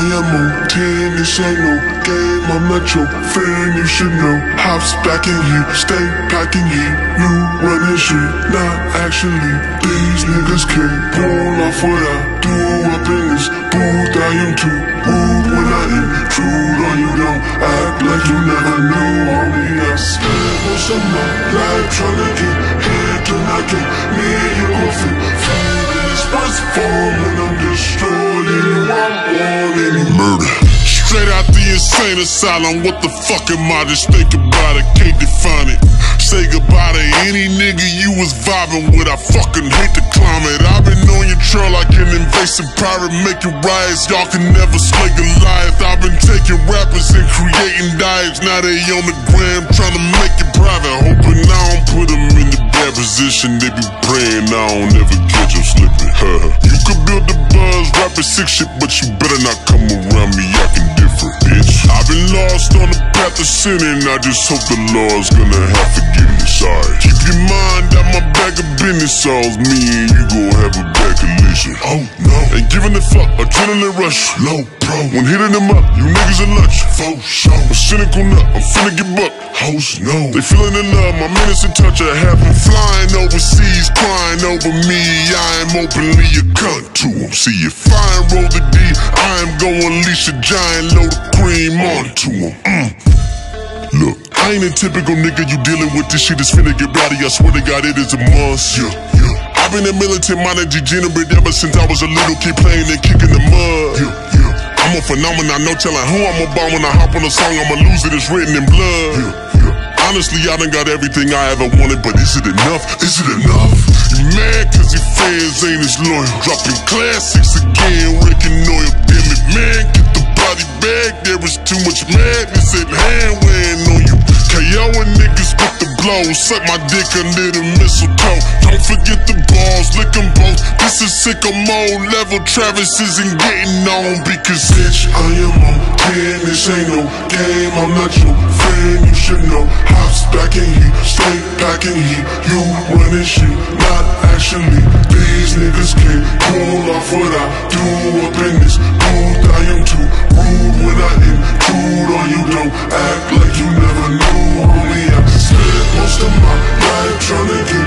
am on 10, this ain't no game, I'm not your friend, you should know. Hops back in here, stay packing here, you running shit, not actually. These niggas can't pull off what I do up in this booth. I am too rude when I intrude on you, don't act like you never knew. Homie, I spent most of my life trying to get here to not get me, you gon' feel free in this first form when I'm destroying you, I'm on any murder. Straight out the insane asylum, what the fuck am I? Just think about it, can't define it. Say goodbye to any nigga you was vibing with, I fucking hate to climb it. I've been on your trail like an invasive pirate, making riots, y'all can never slay Goliath. I've been taking rappers and creating diets, now they on the gram trying to make it private. Hoping I don't put them in the bad position, they be praying I don't ever catch them slipping. You could build the buzz, rapping sick shit, but you better not come around me acting different, bitch. I've been lost on the path of sinning, I just hope the Lord's gonna have forgiveness. Sorry. Keep your mind out my bag of business, all's me and you gon' have a bad collision. Oh no, ain't giving a fuck, adrenaline rush, low pro. When hitting them up, you niggas are lunch, for sure. A cynical nut, I'm finna get bucked, hoes no. They feeling in love, my minutes in touch, I have them flying overseas, crying over me. I am openly a cunt to them. See if I ain't roll the D, I am gon' unleash a giant load of cream onto them. Look, I ain't a typical nigga you dealing with, this shit is finna get rowdy, I swear to God it is a must. I've been a militant minded degenerate ever since I was a little kid playing and kicking the mud. I'm a phenomenon, no telling who I'm about. When I hop on a song, I'ma lose it, it's written in blood. Honestly, I done got everything I ever wanted, but is it enough? Is it enough? You mad cause your fans ain't as loyal. Dropping classics again, wrecking oil. Damn it, man, get the body bag. There is too much madness at hand weighing on you. KO and niggas with the blow. Suck my dick under the mistletoe. Don't forget the balls, lick them both. This is sicko mode level. Travis isn't getting on because bitch, I am on 10, this ain't no game, I'm not your friend, you should know. Hops back in here, stay packing here, you running shit, not actually. These niggas can't pull off what I do up in this booth. I am too rude when I intrude on you, don't act like you never knew. Homie, I spent most of my life trying to get